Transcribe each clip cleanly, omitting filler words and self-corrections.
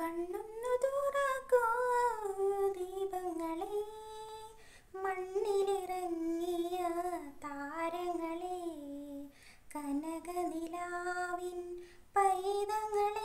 കണ്ണൊന്നു തുറക്കൂ ദീപങ്ങളെ, മണ്ണിലിറങ്ങിയ താരങ്ങളെ, കനകനിലാവിൻ പൈതങ്ങളെ,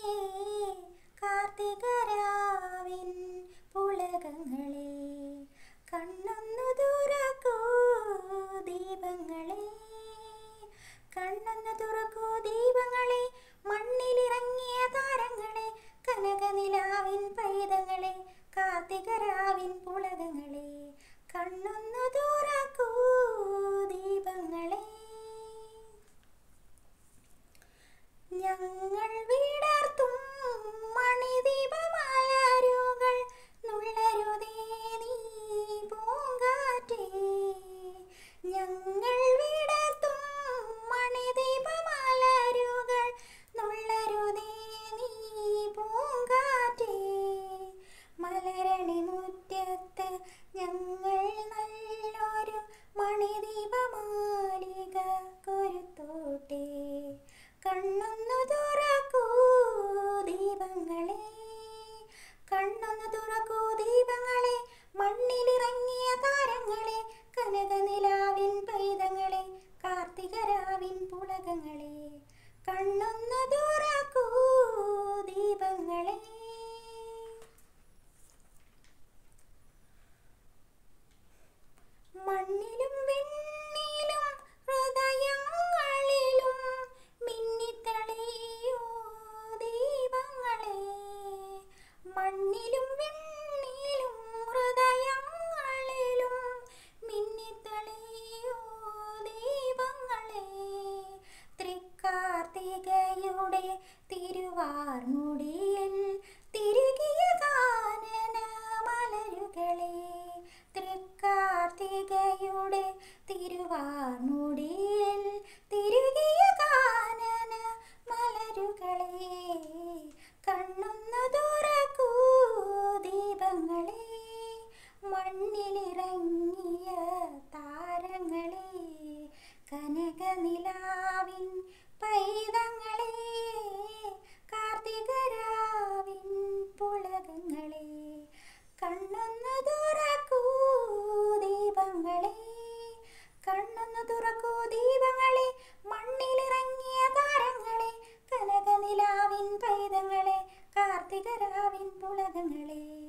കാർത്തികരാവിൻ പുളകങ്ങളെ. കണ്ണൊന്നു തുറക്കൂ ദീപങ്ങളെ, കണ്ണൊന്നു തുറക്കൂ ദീപങ്ങളെ, മണ്ണിലിറങ്ങിയ താരങ്ങളെ, കനകനിലാവിൻ പൈതങ്ങളെ, കാർത്തികരാവിൻ പുളകങ്ങളെ. കണ്ണൊന്നു തുറക്കൂ ദീപങ്ങളെ. ഞങ്ങൾ വിടർത്തും മണിദീപമലരുകൾ നുള്ളരുതേ നീ പൂങ്കാറ്റേ. ഞങ്ങൾ വിടർത്തും മണിദീപമലരുകൾ നുള്ളരുതേ നീ പൂങ്കാറ്റേ. മലരണി മുറ്റത്ത് ഞങ്ങൾ നല്ലൊരു മണിദീപമാലിക കൊരുത്തോട്ടെ. കണ്ണൊന്നു തുറക്കൂ ദീപങ്ങളെ, കണ്ണൊന്നു തുറക്കൂ ദീപങ്ങളെ, മണ്ണിലിറങ്ങിയ താരങ്ങളെ, കനകനിലാവിൻ പൈതങ്ങളെ, കാർത്തികരാവിൻ പുളകങ്ങളെ. കണ്ണൊന്നു തുറക്കൂ ദീപങ്ങളെ. മണ്ണിലും വെണ്ണിലും ഹൃദയങ്ങളിലും മിന്നിത്തെളിയൂ ദീപങ്ങളെ. മണ്ണിലും വെണ്ണിലും ഹൃദയങ്ങളിലും മിന്നിത്തെളിയൂ ദീപങ്ങളെ. തൃക്കാർത്തികയുടെ തിരുവാർമുടിയിൽ തിരുകിയ കാനന മലരുകളെ. തൃക്കാർത്തികയുടെ തിരുവാർമുടിയിൽ തിരുകിയ കാനന മലരുകളെ. കണ്ണൊന്നു തുറക്കൂ ദീപങ്ങളെ, മണ്ണിലിറങ്ങിയ താരങ്ങളെ, കനകനിലാവിൻ പൈതങ്ങളെ, കാർത്തികരാവിൻ പുളകങ്ങളെ. കണ്ണൊന്നു തുറക്കൂ ദീപങ്ങളെ, കണ്ണൊന്നു തുറക്കൂ ദീപങ്ങളെ, മണ്ണിലിറങ്ങിയ താരങ്ങളെ, കനകനിലാവിൻ പൈതങ്ങളെ, കാർത്തികരാവിൻ പുളകങ്ങളെ.